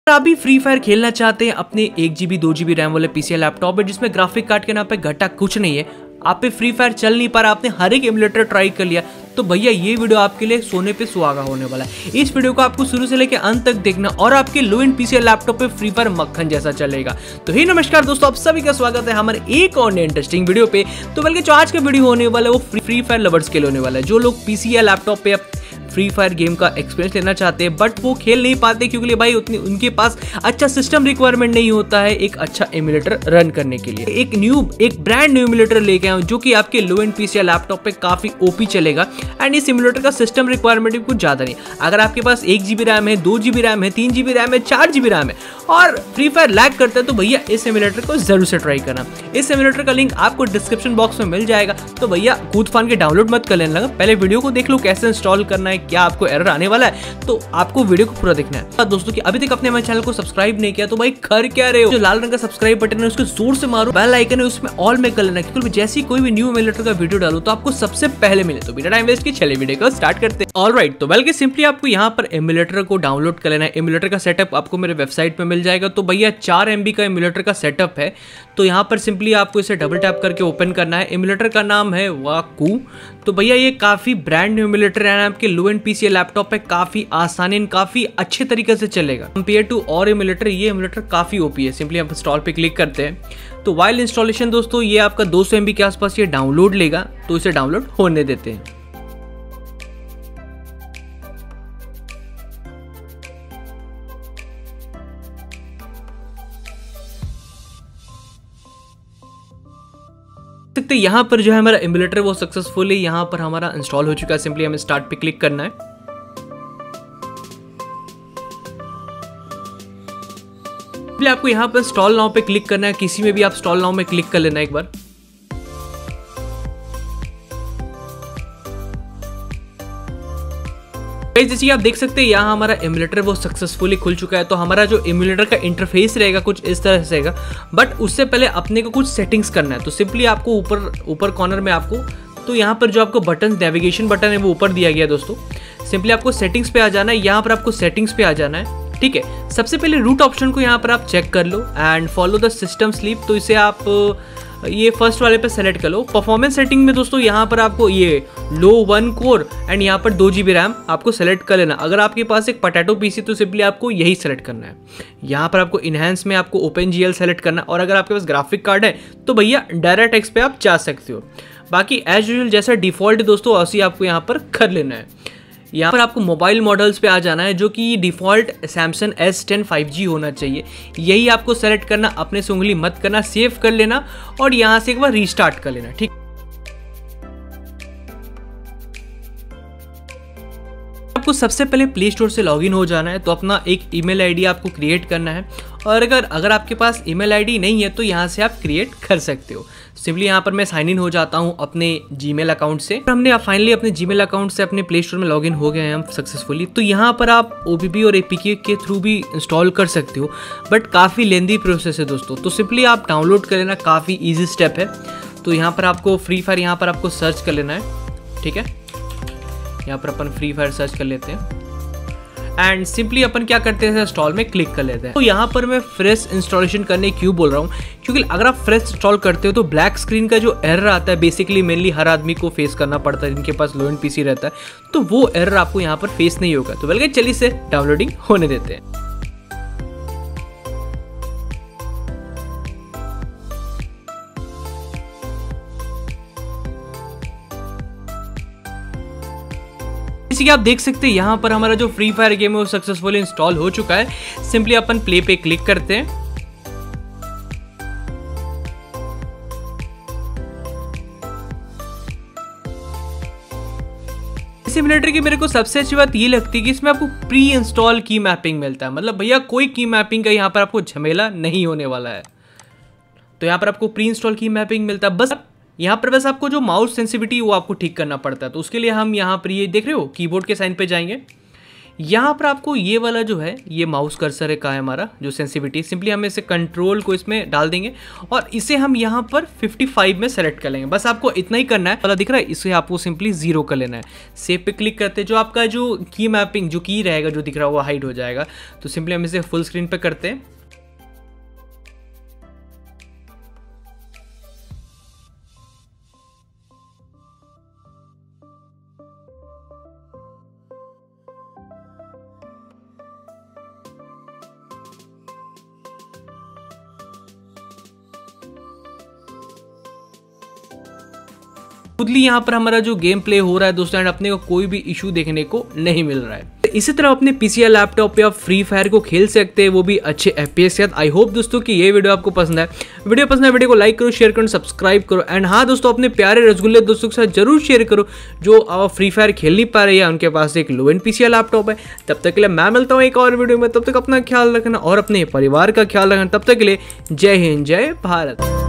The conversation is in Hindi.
आप भी फ्री फायर खेलना चाहते हैं अपने 1 GB 2 GB रैम वाले पीसी या लैपटॉप पे जिसमें ग्राफिक कार्ड के नाम पे घटा कुछ नहीं है, आप पे फ्री फायर चल नहीं पा रहा, आपने हर एक एमुलेटर ट्राई कर लिया, तो भैया ये वीडियो आपके लिए सोने पे सुहागा होने वाला है। इस वीडियो को आपको शुरू से लेकर अंत तक देखना और आपके लो एंड पीसी या लैपटॉप पे फ्री फायर मक्खन जैसा चलेगा। तो ही नमस्कार दोस्तों, आप सभी का स्वागत है हमारे एक और इंटरेस्टिंग वीडियो पे। तो बल्कि जो आज का वीडियो होने वाला है वो फ्री फायर लवर्स के लिए होने वाला है, जो लोग पीसी या लैपटॉप पे फ्री फायर गेम का एक्सपीरियंस लेना चाहते हैं बट वो खेल नहीं पाते क्योंकि भाई उतनी उनके पास अच्छा सिस्टम रिक्वायरमेंट नहीं होता है एक अच्छा एमुलेटर रन करने के लिए। एक ब्रांड न्यू एमुलेटर लेके आया हूं जो कि आपके लो एंड पीसी या लैपटॉप पे काफी ओपी चलेगा एंड इस एमुलेटर का सिस्टम रिक्वायरमेंट भी कुछ ज्यादा नहीं। अगर आपके पास 1 GB रैम है, 2 GB रैम है, 3 GB रैम है, 4 GB रैम है और फ्री फायर लैग करता है तो भैया इस एमुलेटर को जरूर से ट्राई करना। इस एमुलेटर का लिंक आपको डिस्क्रिप्शन बॉक्स में मिल जाएगा, तो भैया कूद फान के डाउनलोड मत कर लेना, पहले वीडियो को देख लो कैसे इंस्टॉल करना है, क्या आपको एरर आने वाला है, तो आपको वीडियो को पूरा देखना है। दोस्तों कि अभी तक अपने हमारे चैनल को सब्सक्राइब नहीं किया तो भाई कर क्या रहे हो, जो लाल रंग का सब्सक्राइब बटन है उसको जोर से मारो, बेल आइकन है उसमें ऑल में कर लेना क्योंकि जैसे ही कोई भी न्यू एमुलेटर का वीडियो डालो तो आपको सबसे पहले मिले। तो बिना टाइम वेस्ट किए चलिए वीडियो को स्टार्ट करते हैं। ऑलराइट, तो बल्कि सिंपली आपको यहाँ पर एमुलेटर को डाउनलोड कर लेना है। एमुलेटर का सेटअप आपको मेरे वेबसाइट पे मिल जाएगा। तो भैया 4 MB का एमुलेटर का सेटअप है, तो यहाँ पर सिंपली आपको इसे डबल टैप करके ओपन करना है। एमुलेटर का नाम है वाकू। तो भैया ये काफी ब्रांड न्यू एमुलेटर है, आपके लो एंड पीसी लैपटॉप पे काफी आसानी काफी अच्छे तरीके से चलेगा कंपेयर टू और एमुलेटर। ये एमुलेटर काफी ओपी है। सिंपली आप इंस्टॉल पे क्लिक करते हैं तो वाइल इंस्टॉलेशन दोस्तों ये आपका 200 MB के आसपास ये डाउनलोड लेगा, तो इसे डाउनलोड होने देते हैं। सकते यहाँ पर जो है हमारा एमुलेटर वो सक्सेसफुली यहाँ पर हमारा इंस्टॉल हो चुका है। सिंपली हमें स्टार्ट पे क्लिक करना है। आपको यहाँ पर इंस्टॉल नाउ पे क्लिक करना है, किसी में भी आप इंस्टॉल नाउ में क्लिक कर लेना एक बार। जैसे आप देख सकते हैं यहाँ हमारा एमुलेटर वो सक्सेसफुली खुल चुका है। तो हमारा जो एमुलेटर का इंटरफेस रहेगा कुछ इस तरह से रहेगा, बट उससे पहले अपने को कुछ सेटिंग्स करना है। तो सिंपली आपको ऊपर कॉर्नर में आपको तो यहाँ पर जो आपको बटन नेविगेशन बटन है वो ऊपर दिया गया है दोस्तों। सिंपली आपको सेटिंग्स पे आ जाना है, यहाँ पर आपको सेटिंग्स पे आ जाना है। ठीक है, सबसे पहले रूट ऑप्शन को यहाँ पर आप चेक कर लो and follow the system sleep, तो इसे आप ये फर्स्ट वाले पे सेलेक्ट कर लो। परफॉर्मेंस सेटिंग में दोस्तों यहाँ पर आपको ये लो 1 कोर एंड यहाँ पर 2 GB रैम आपको सेलेक्ट कर लेना। अगर आपके पास एक पोटैटो पीसी तो सिंपली आपको यही सेलेक्ट करना है। यहाँ पर आपको इनहैंस में आपको OpenGL सेलेक्ट करना है और अगर आपके पास ग्राफिक कार्ड है तो भैया डायरेक्ट पे आप जा सकते हो। बाकी एज यूजुअल जैसा डिफॉल्ट दोस्तों ऐसे आपको यहाँ पर कर लेना है। यहाँ पर आपको मोबाइल मॉडल्स पे आ जाना है जो कि डिफ़ॉल्ट सैमसंग S10 5G होना चाहिए, यही आपको सेलेक्ट करना, अपने से उंगली मत करना, सेव कर लेना और यहाँ से एक बार रीस्टार्ट कर लेना। ठीक, आपको सबसे पहले प्ले स्टोर से लॉगिन हो जाना है। तो अपना एक ईमेल आईडी आपको क्रिएट करना है और अगर आपके पास ईमेल आईडी नहीं है तो यहाँ से आप क्रिएट कर सकते हो। सिंपली यहाँ पर मैं साइन इन हो जाता हूँ अपने जीमेल अकाउंट से। हमने फाइनली अपने जीमेल अकाउंट से अपने प्ले स्टोर में लॉगिन हो गए हैं हम सक्सेसफुली। तो यहाँ पर आप OBB और APK के थ्रू भी इंस्टॉल कर सकते हो, बट काफ़ी लेंदी प्रोसेस है दोस्तों। तो सिंपली आप डाउनलोड कर लेना, काफ़ी ईजी स्टेप है। तो यहाँ पर आपको फ्री फायर यहाँ पर आपको सर्च कर लेना है। ठीक है, यहाँ पर अपन फ्री फायर सर्च कर लेते हैं एंड सिंपली अपन क्या करते हैं इंस्टॉल में क्लिक कर लेते हैं। तो यहाँ पर मैं फ्रेश इंस्टॉलेशन करने क्यों बोल रहा हूँ, क्योंकि अगर आप फ्रेश इंस्टॉल करते हो तो ब्लैक स्क्रीन का जो एरर आता है बेसिकली मेनली हर आदमी को फेस करना पड़ता है जिनके पास लो एंड पीसी रहता है, तो वो एरर आपको यहाँ पर फेस नहीं होगा। तो बल्कि चलिए इसे डाउनलोडिंग होने देते हैं। जैसे कि आप देख सकते हैं यहाँ पर हमारा जो फ्री फायर गेम है वो सक्सेसफुली इंस्टॉल हो चुका है। सिंपली अपन प्ले पे क्लिक करते हैं। इस एमुलेटर की मेरे को सबसे अच्छी बात ये लगती है कि इसमें आपको प्री इंस्टॉल की मैपिंग मिलता है, मतलब भैया कोई की मैपिंग का यहाँ पर आपको झमेला नहीं होने वाला है। तो यहाँ पर आपको प्री इंस्टॉल की मैपिंग मिलता है, बस यहाँ पर बस आपको जो माउस सेंसिटिविटी वो आपको ठीक करना पड़ता है। तो उसके लिए हम यहाँ पर ये देख रहे हो कीबोर्ड के साइन पे जाएंगे, यहाँ पर आपको ये वाला जो है ये माउस कर्सर है का है हमारा जो सेंसिटिविटी, सिंपली हम इसे कंट्रोल को इसमें डाल देंगे और इसे हम यहाँ पर 55 में सेलेक्ट कर लेंगे। बस आपको इतना ही करना है, वाला दिख रहा है, इसे आपको सिंपली 0 कर लेना है। सेव पे क्लिक करते जो आपका जो की मैपिंग जो की रहेगा जो दिख रहा है वो हाइड हो जाएगा। तो सिंपली हम इसे फुल स्क्रीन पे करते हैं। खुदली यहाँ पर हमारा जो गेम प्ले हो रहा है दोस्तों एंड अपने को कोई भी इशू देखने को नहीं मिल रहा है। इसी तरह अपने पीसी या लैपटॉप पे आप फ्री फायर को खेल सकते हैं, वो भी अच्छे FPS के साथ। आई होप दोस्तों कि ये वीडियो आपको पसंद है। वीडियो पसंद है वीडियो को लाइक करो, शेयर करो, सब्सक्राइब करो एंड हाँ दोस्तों अपने प्यारे रसगुल्ले दोस्तों के साथ जरूर शेयर करो जो फ्री फायर खेल नहीं पा रहे हैं, उनके पास एक लो एंड पीसी या लैपटॉप है। तब तक के लिए मैं मिलता हूँ एक और वीडियो में, तब तक अपना ख्याल रखना और अपने परिवार का ख्याल रखना। तब तक के लिए जय हिंद, जय भारत।